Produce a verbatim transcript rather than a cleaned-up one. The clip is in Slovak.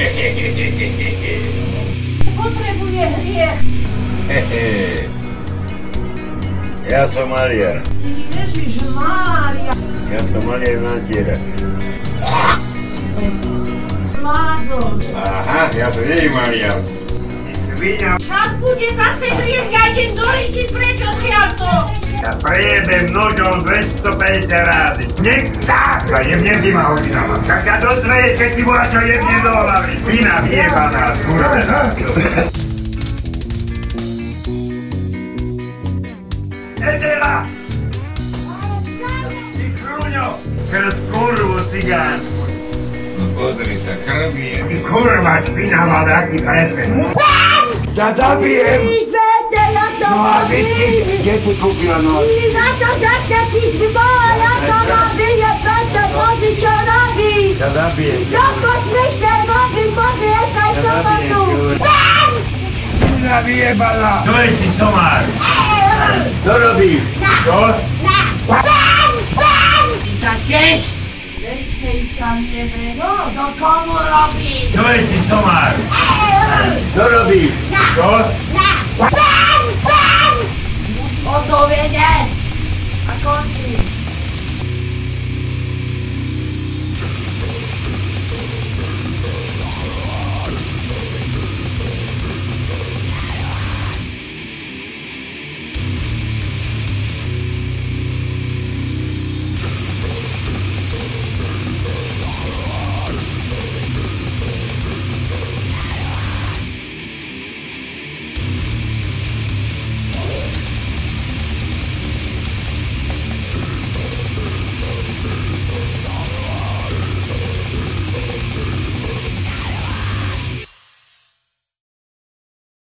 Potrebuje hriech. Ja som maliar. Ježiš Mária. Ja som maliar natiera. Lázor. Aha, ja to nie je maliar. Svinia. Však bude zase hriech, ja idem do ryti preč odtiaľto. Ja prejebem nožom dvestopäťdesiat rázy. Nech tak! Ja jebnem týma hodinama. Tak ja dozveje, keď ti bola čo jebne do hlavy. Svina vyjebaná, skurvená. Etela! Ty chrúňo! Krz kurvu cigánsku. No pozri sa, krv je. Ty kurva špinavá, taký presne. Ja zabijem! No a vidíš, kde si kúpila nož? Na to zase ty zbola, ja to nabije, preto pozri, čo robí. Ja zabijem. Dokos myšte robí, pozri, ekaj sobotu. Kurva vyjebala! Čo je si, somár? Čo robíš? Čo? Ty sa tiež! Ešte ich tam jebe, no, do komu robí? Čo je si, somár? Čo robíš? Čo? O to vede!